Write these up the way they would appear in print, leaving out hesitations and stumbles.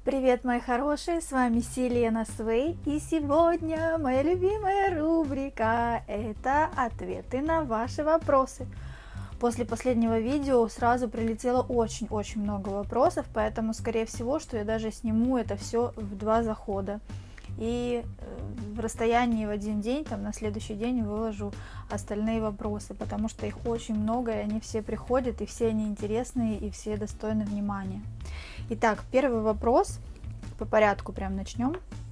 Привет, мои хорошие, с вами Селена Свей, и сегодня моя любимая рубрика – это ответы на ваши вопросы. После последнего видео сразу прилетело очень много вопросов, поэтому, скорее всего, что я даже сниму это все в 2 захода. И в расстоянии в один день, там на следующий день выложу остальные вопросы, потому что их очень много, и они все приходят, и все они интересные, и все достойны внимания. Итак, первый вопрос, по порядку прям начнем.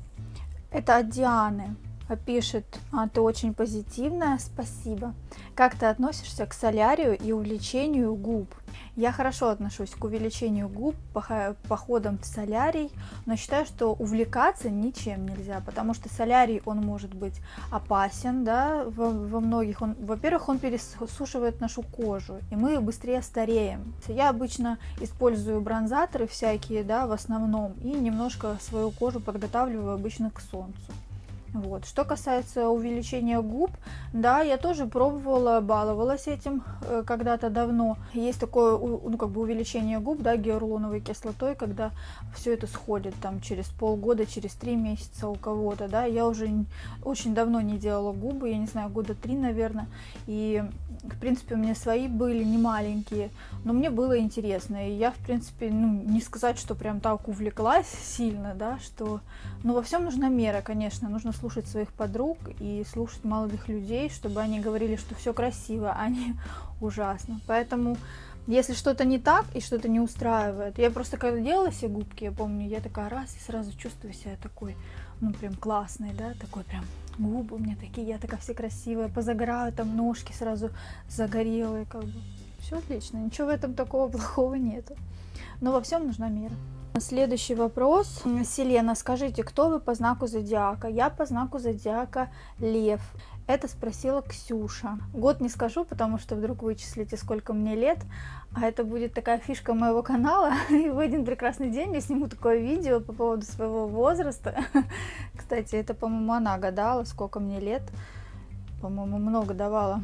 Это от Дианы. Пишет: ты очень позитивная, спасибо. Как ты относишься к солярию и увеличению губ? Я хорошо отношусь к увеличению губ, походам в солярий, но считаю, что увлекаться ничем нельзя, потому что солярий, он может быть опасен, да, во многих. Во-первых, он пересушивает нашу кожу, и мы быстрее стареем. Я обычно использую бронзаторы всякие, да, в основном, и немножко свою кожу подготавливаю обычно к солнцу. Вот. Что касается увеличения губ, да, я тоже пробовала, баловалась этим когда-то давно. Есть такое, увеличение губ, да, гиалуроновой кислотой, когда все это сходит там через полгода, через 3 месяца у кого-то, да. Я уже очень давно не делала губы, я не знаю, года 3, наверное, и в принципе у меня свои были не маленькие, но мне было интересно, и я, в принципе, не сказать, что прям так увлеклась сильно, да, что, во всем нужна мера, конечно, нужно слушать своих подруг и слушать молодых людей, чтобы они говорили, что все красиво, а не ужасно. Поэтому, если что-то не так и что-то не устраивает, я просто когда делала себе губки, я помню, я такая раз и сразу чувствую себя такой, прям классной, да, такой прям губы у меня такие, я такая вся красивая, позагораю, там ножки сразу загорелые, как бы. Все отлично, ничего в этом такого плохого нету. Но во всем нужна мера. Следующий вопрос. Селена, скажите, кто вы по знаку зодиака? Я по знаку зодиака Лев. Это спросила Ксюша. Год не скажу, потому что вдруг вычислите, сколько мне лет. А это будет такая фишка моего канала. И в один прекрасный день я сниму такое видео по поводу своего возраста. Кстати, это, по-моему, она гадала, сколько мне лет. По-моему, много давала.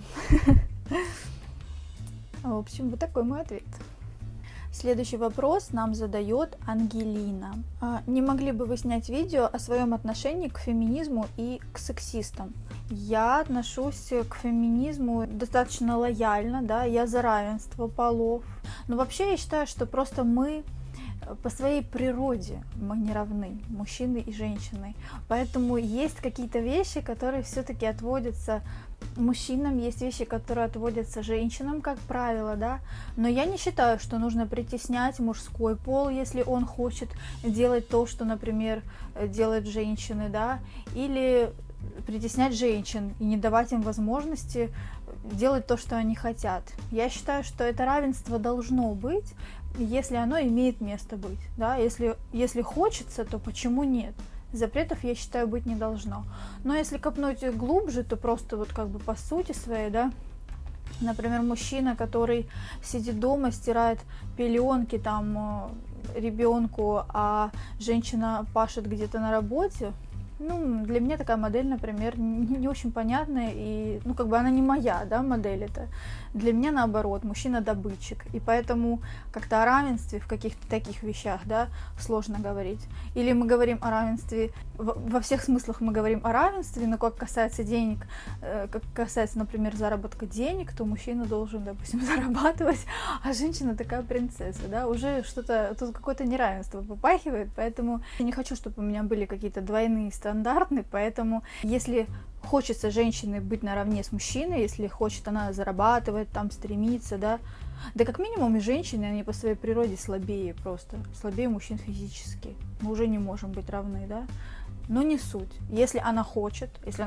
В общем, вот такой мой ответ. Следующий вопрос нам задает Ангелина. Не могли бы вы снять видео о своем отношении к феминизму и к сексистам? Я отношусь к феминизму достаточно лояльно, да, я за равенство полов. Но вообще я считаю, что просто мы по своей природе мы не равны, мужчины и женщины. Поэтому есть какие-то вещи, которые все-таки отводятся мужчинам, есть вещи, которые отводятся женщинам, как правило, да. Но я не считаю, что нужно притеснять мужской пол, если он хочет делать то, что, например, делают женщины, да, или притеснять женщин и не давать им возможности делать то, что они хотят. Я считаю, что это равенство должно быть, если оно имеет место быть, да, если хочется, то почему нет? Запретов, я считаю, быть не должно. Но если копнуть глубже, то просто вот как бы по сути своей, да, например, мужчина, который сидит дома, стирает пеленки там ребенку, а женщина пашет где-то на работе, для меня такая модель, например, не очень понятная, и, она не моя, да, модель это. Для меня, наоборот, мужчина-добытчик, и поэтому как-то о равенстве в каких-то таких вещах, да, сложно говорить. Или мы говорим о равенстве, во всех смыслах мы говорим о равенстве, но как касается денег, как касается, например, заработка денег, то мужчина должен, допустим, зарабатывать, а женщина такая принцесса, да, уже что-то, тут какое-то неравенство попахивает, поэтому я не хочу, чтобы у меня были какие-то двойные стандарты, поэтому если хочется женщине быть наравне с мужчиной, если хочет она зарабатывать, там стремиться, да как минимум и женщины, они по своей природе слабее просто, слабее мужчин физически, мы уже не можем быть равны, да, но не суть. Если она хочет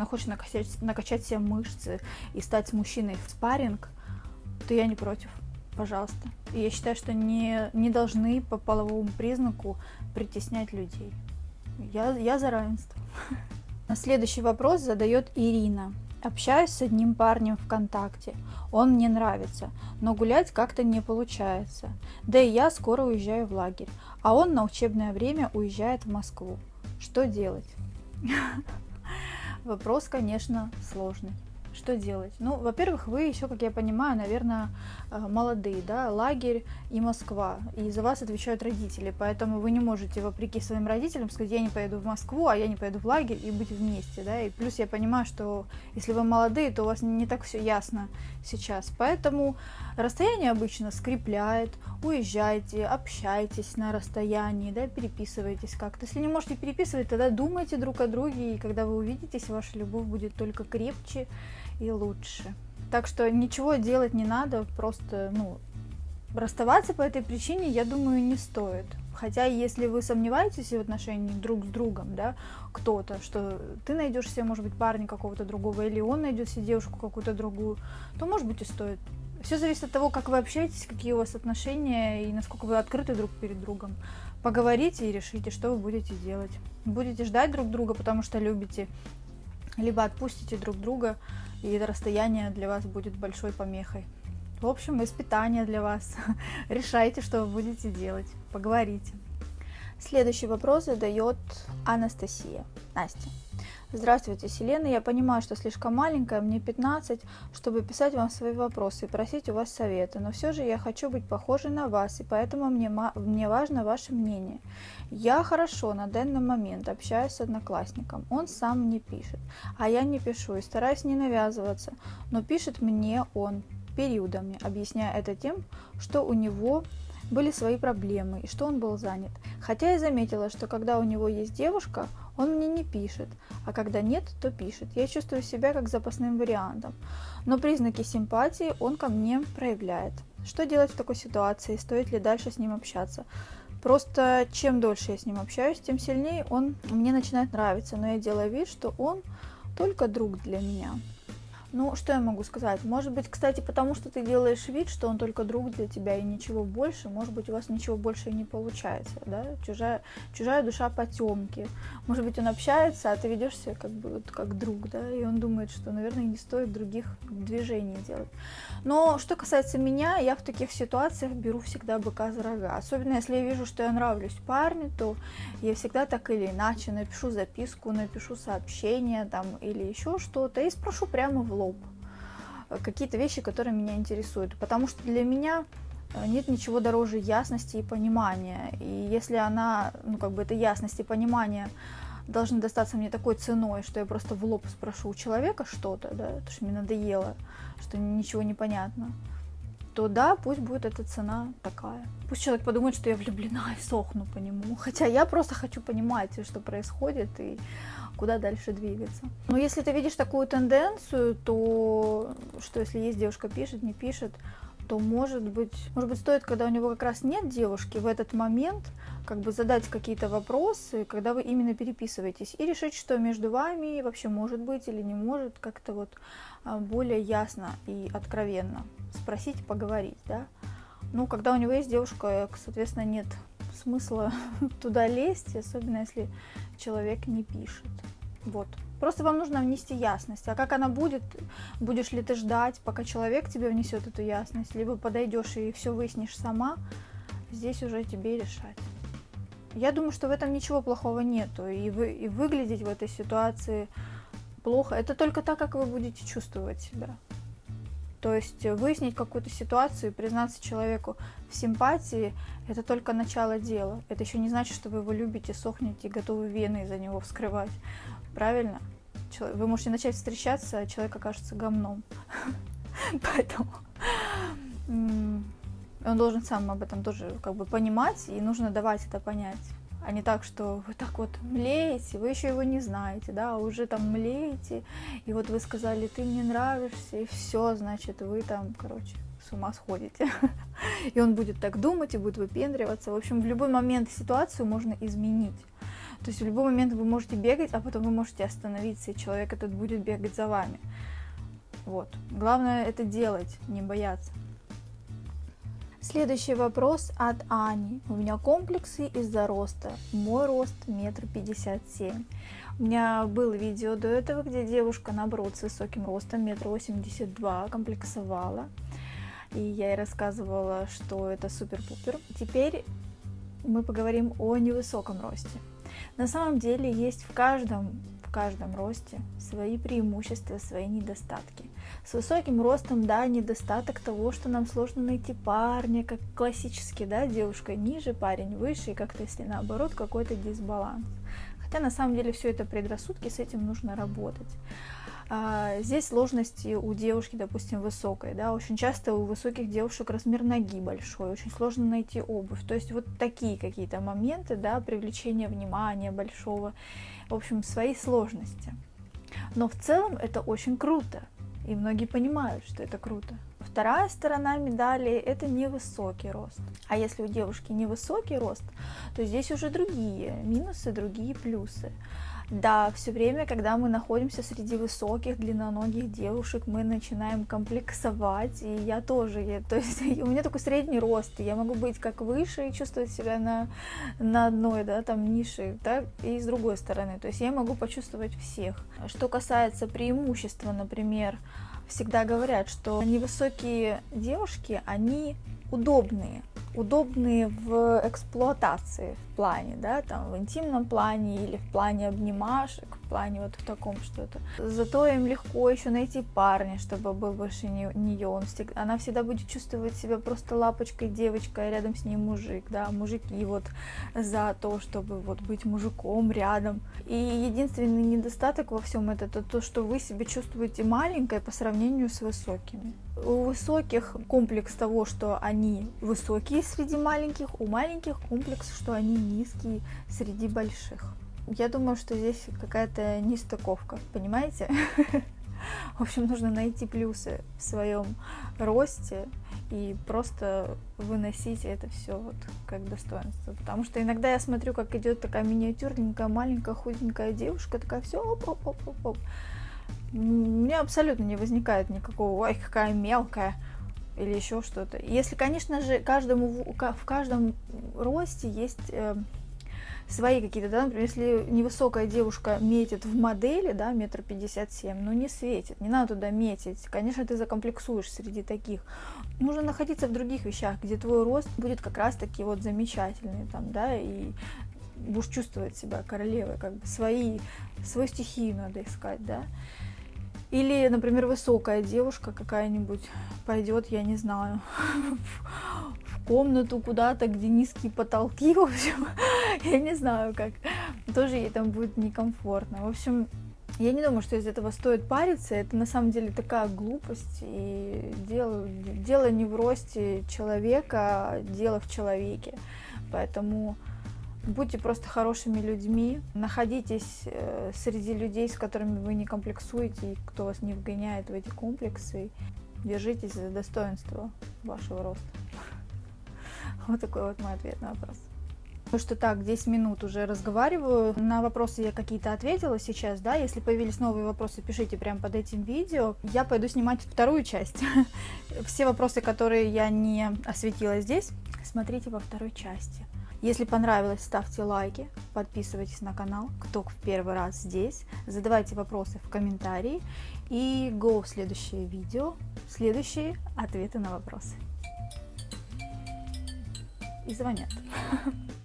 накачать себе мышцы и стать с мужчиной в спарринг, то я не против, пожалуйста. И я считаю, что не должны по половому признаку притеснять людей. Я за равенство. Следующий вопрос задает Ирина. Общаюсь с одним парнем ВКонтакте. Он мне нравится, но гулять как-то не получается. Да и я скоро уезжаю в лагерь, а он на учебное время уезжает в Москву. Что делать? Вопрос, конечно, сложный. Что делать? Ну, во-первых, вы еще, как я понимаю, наверное, молодые, да, лагерь и Москва, и за вас отвечают родители, поэтому вы не можете, вопреки своим родителям, сказать, я не поеду в Москву, а я не поеду в лагерь, и быть вместе, да, и плюс я понимаю, что если вы молодые, то у вас не так все ясно сейчас, поэтому расстояние обычно скрепляет, уезжайте, общайтесь на расстоянии, да, переписывайтесь как-то. Если не можете переписывать, тогда думайте друг о друге, и когда вы увидитесь, ваша любовь будет только крепче и лучше. Так что ничего делать не надо, просто, расставаться по этой причине, я думаю, не стоит. Хотя, если вы сомневаетесь в отношении друг с другом, да, кто-то, что ты найдешь себе, может быть, парня какого-то другого, или он найдет себе девушку какую-то другую, то, может быть, и стоит. Все зависит от того, как вы общаетесь, какие у вас отношения и насколько вы открыты друг перед другом. Поговорите и решите, что вы будете делать. Будете ждать друг друга, потому что любите, либо отпустите друг друга, и это расстояние для вас будет большой помехой. В общем, испытание для вас. Решайте, что вы будете делать. Поговорите. Следующий вопрос задает Анастасия. Настя. Здравствуйте, Селена. Я понимаю, что слишком маленькая, мне 15, чтобы писать вам свои вопросы и просить у вас совета. Но все же я хочу быть похожей на вас, и поэтому мне важно ваше мнение. Я хорошо на данный момент общаюсь с одноклассником. Он сам мне пишет, а я не пишу и стараюсь не навязываться. Но пишет мне он периодами, объясняя это тем, что у него были свои проблемы и что он был занят. Хотя я заметила, что когда у него есть девушка, он мне не пишет, а когда нет, то пишет. Я чувствую себя как запасным вариантом, но признаки симпатии он ко мне проявляет. Что делать в такой ситуации? Стоит ли дальше с ним общаться? Просто чем дольше я с ним общаюсь, тем сильнее он мне начинает нравиться, но я делаю вид, что он только друг для меня. Ну, что я могу сказать? Может быть, кстати, потому что ты делаешь вид, что он только друг для тебя и ничего больше, может быть, у вас ничего больше и не получается, да? Чужая душа потемки. Может быть, он общается, а ты ведешь себя как друг, да? И он думает, что, наверное, не стоит других движений делать. Но что касается меня, я в таких ситуациях беру всегда быка за рога. Особенно, если я вижу, что я нравлюсь парню, то я всегда так или иначе напишу записку, напишу сообщение там или еще что-то и спрошу прямо в лоб какие-то вещи, которые меня интересуют, потому что для меня нет ничего дороже ясности и понимания, и если эта ясность и понимание должны достаться мне такой ценой, что я просто в лоб спрошу у человека что-то, да, потому что мне надоело, что ничего не понятно, то да, пусть будет эта цена такая. Пусть человек подумает, что я влюблена и сохну по нему, хотя я просто хочу понимать, что происходит и куда дальше двигаться. Но если ты видишь такую тенденцию, то что если есть девушка, пишет, не пишет, то может быть стоит, когда у него как раз нет девушки, в этот момент задать какие-то вопросы, когда вы именно переписываетесь, и решить, что между вами вообще может быть или не может, как-то более ясно и откровенно спросить, поговорить, да. Ну, когда у него есть девушка, соответственно, нет смысла туда лезть, особенно если человек не пишет. Вот. Просто вам нужно внести ясность. А как она будет? Будешь ли ты ждать, пока человек тебе внесет эту ясность, либо подойдешь и все выяснишь сама, здесь уже тебе решать. Я думаю, что в этом ничего плохого нету. И выглядеть в этой ситуации плохо. Это только так, как вы будете чувствовать себя. То есть выяснить какую-то ситуацию и признаться человеку в симпатии – это только начало дела. Это еще не значит, что вы его любите, сохнете и готовы вены за него вскрывать. Правильно? Вы можете начать встречаться, а человек окажется говном. Поэтому он должен сам об этом тоже понимать, и нужно давать это понять. А не так, что вы так млеете, вы еще его не знаете, да, уже там млеете, и вы сказали, ты мне нравишься, и все, значит, вы там, с ума сходите. И он будет так думать, и будет выпендриваться. В общем, в любой момент ситуацию можно изменить. То есть в любой момент вы можете бегать, а потом вы можете остановиться, и человек этот будет бегать за вами. Вот. Главное это делать, не бояться. Следующий вопрос от Ани. У меня комплексы из-за роста. Мой рост 1,57 м. У меня было видео до этого, где девушка, наоборот, с высоким ростом 1,82 м, комплексовала. И я ей рассказывала, что это супер-пупер. Теперь мы поговорим о невысоком росте. На самом деле есть в каждом росте свои преимущества, свои недостатки. С высоким ростом, да, недостаток того, что нам сложно найти парня, как классически, да, девушка ниже, парень выше, и как-то если наоборот какой-то дисбаланс. Хотя на самом деле все это предрассудки, с этим нужно работать. Здесь сложности у девушки, допустим, высокой, да, очень часто у высоких девушек размер ноги большой, очень сложно найти обувь, то есть вот такие какие-то моменты, да, привлечения внимания большого, в общем, свои сложности. Но в целом это очень круто, и многие понимают, что это круто. Вторая сторона медали – это невысокий рост. А если у девушки невысокий рост, то здесь уже другие минусы, другие плюсы. Да, все время, когда мы находимся среди высоких, длинноногих девушек, мы начинаем комплексовать, и я тоже, то есть у меня такой средний рост, я могу быть как выше и чувствовать себя на одной, да, там, нише, так, и с другой стороны, то есть я могу почувствовать всех. Что касается преимущества, например, всегда говорят, что невысокие девушки, они удобные в эксплуатации, в плане, да, там, в интимном плане или в плане обнимашек, в плане вот в таком что-то. Зато им легко еще найти парня, чтобы был выше нее. Она всегда будет чувствовать себя просто лапочкой, девочкой, а рядом с ней мужик, да, мужики вот за то, чтобы вот быть мужиком рядом. И единственный недостаток во всем это то, что вы себя чувствуете маленькой по сравнению с высокими. У высоких комплекс того, что они высокие среди маленьких, у маленьких комплекс, что они низкие среди больших. Я думаю, что здесь какая-то нестыковка, понимаете? В общем, нужно найти плюсы в своем росте и просто выносить это все вот как достоинство. Потому что иногда я смотрю, как идет такая миниатюрненькая, маленькая, худенькая девушка, такая все оп-оп-оп-оп. У меня абсолютно не возникает никакого, ой, какая мелкая, или еще что-то. Если, конечно же, в каждом росте есть свои какие-то, да, например, если невысокая девушка метит в модели, да, 1,57 м, ну не светит, не надо туда метить, конечно, ты закомплексуешь среди таких. Нужно находиться в других вещах, где твой рост будет как раз-таки вот замечательный, там, да, и будешь чувствовать себя королевой, как бы свою стихию надо искать, да. Или, например, высокая девушка какая-нибудь пойдет, я не знаю, в комнату куда-то, где низкие потолки, в общем, я не знаю как, тоже ей там будет некомфортно. В общем, я не думаю, что из этого стоит париться, это на самом деле такая глупость, и дело не в росте человека, а дело в человеке, поэтому... Будьте просто хорошими людьми, находитесь среди людей, с которыми вы не комплексуете, и кто вас не вгоняет в эти комплексы. Держитесь за достоинство вашего роста. Вот такой вот мой ответ на вопрос. Ну что так, 10 минут уже разговариваю. На вопросы я какие-то ответила сейчас, да. Если появились новые вопросы, пишите прямо под этим видео. Я пойду снимать вторую часть. Все вопросы, которые я не осветила здесь, смотрите во второй части. Если понравилось, ставьте лайки, подписывайтесь на канал, кто в первый раз здесь, задавайте вопросы в комментарии и go в следующее видео, следующие ответы на вопросы. И звонят.